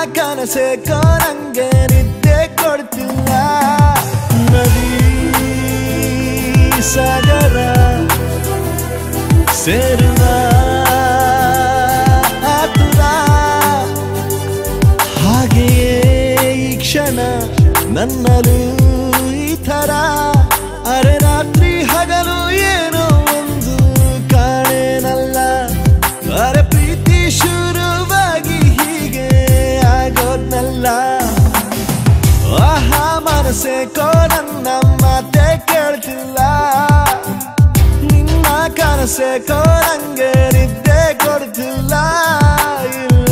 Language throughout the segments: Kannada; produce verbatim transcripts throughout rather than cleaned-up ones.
ಕನಸೆ ನಂಗೆ ನಿದ್ದೆ ಕೊಡ್ತಿಲ್ಲ ನದಿ ಸಾಗರ ಸೇರುವ ಆತುರ ಹಾಗೆಯೇ ಈ ಕ್ಷಣ ನನ್ನಲು ಈ ಥರ ಅರೆ ರಾತ್ರಿ ಹಗಲು ಏನೋ ಒಂದು ಕಾಣೇನಲ್ಲ ಅರೆ ಪ್ರೀತಿ ಶುರುವಾಗಿ ಹೀಗೆ ಆಗೋದ್ನಲ್ಲ ಆಹಾ ಮನಸ್ಸೇ ಕೋ ನನ್ನ ಮಾತೆ ಕೇಳ್ತಿಲ್ಲ ನಿನ್ನ ಕನಸೇ ಕೋ ನಂಗೆ ನಿದ್ದೆ ಕೊಡ್ತಿಲ್ಲ ಇಲ್ಲ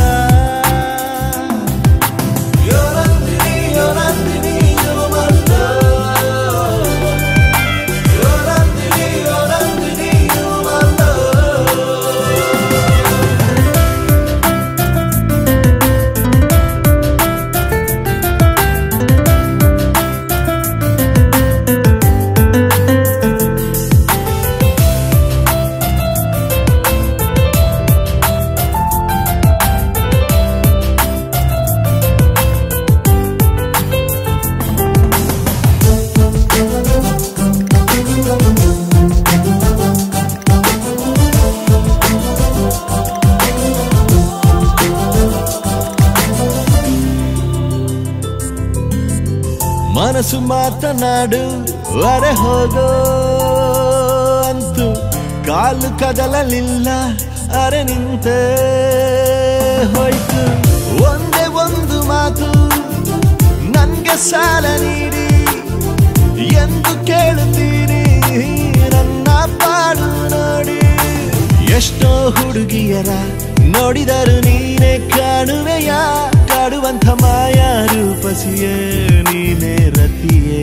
ಮನಸ್ಸು ಮಾತನಾಡು ಅರೆ ಹೋಗೋ ಅಂತೂ ಕಾಲು ಕದಲಲಿಲ್ಲ ಅರೆ ನಿಂತೆ ಹೋಯ್ತು ಒಂದೇ ಒಂದು ಮಾತು ನನ್ಗೆ ಸಾಲ ನೀಡಿ ಎಂದು ಕೇಳುತ್ತೀನಿ ನನ್ನ ಪಾಡು ನೋಡಿ ಎಷ್ಟೋ ಹುಡುಗಿಯರ ನೋಡಿದರು ನೀನೆ ಕಾಣುವೆಯ ಕಾಡುವಂಥ ಮಾಯಾ ರೂಪಸಿಯೇ ನೀನೆ ರತಿಯೇ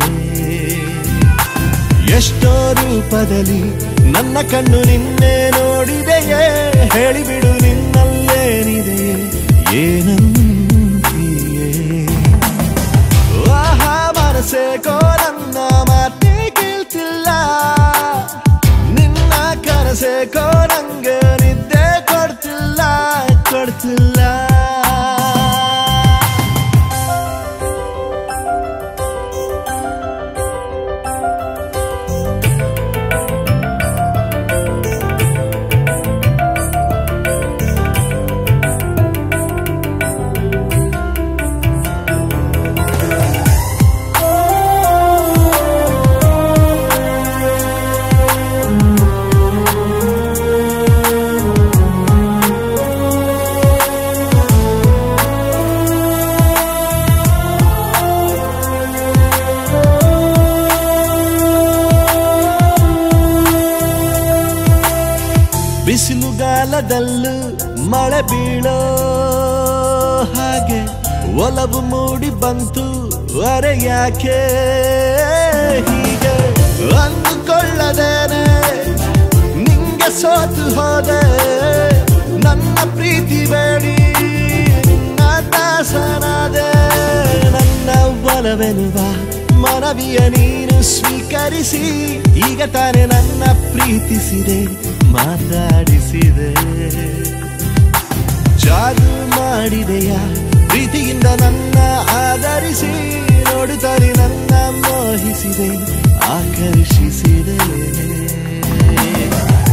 ಎಷ್ಟೋ ರೂಪದಲ್ಲಿ ನನ್ನ ಕಣ್ಣು ನಿನ್ನೆ ನೋಡಿದೆಯೇ ಹೇಳಿಬಿಡು ನಿನ್ನಲ್ಲೇನಿದೆಯೇ ಏನಂತೀಯೇ ಆಹಾ ಮನಸ್ಸೇ ಕೋ ನನ್ನ ಮಾತೆ ಕೇಳ್ತಿಲ್ಲ ನಿನ್ನ ಕನಸೇ ಕೋ ನಂಗೆ ನಿದ್ದೆ ಕೊಡ್ತಿಲ್ಲ ಕೊಡ್ತಿಲ್ಲ ಬಿಸಿಲುಗಾಲದಲ್ಲೂ ಮಳೆ ಬೀಳೋ ಹಾಗೆ ಒಲವು ಮೂಡಿ ಬಂತು ಅರೆ ಯಾಕೆ ಹೀಗೆ ಅಂದುಕೊಳ್ಳದೇನೆ ನಿಂಗೆ ಸೋತು ಹೋದೆ ನನ್ನ ಪ್ರೀತಿ ಬೇಡಿ ನಿನ್ನ ದಾಸನಾದೆ ನನ್ನ ಒಲವೆನುವ ಮನವಿಯ ನೀನು ಸ್ವೀಕರಿಸಿ ಈಗ ತಾನೆ ನನ್ನ ಪ್ರೀತಿಸಿದೆ ಮಾತಾಡಿಸಿದೆ ಜಾದು ಮಾಡಿದೆಯ ಪ್ರೀತಿಯಿಂದ ನನ್ನ ಆಧರಿಸಿ ನೋಡುತ್ತಾರೆ ನನ್ನ ಮೋಹಿಸಿದೆ ಆಕರ್ಷಿಸಿದೆ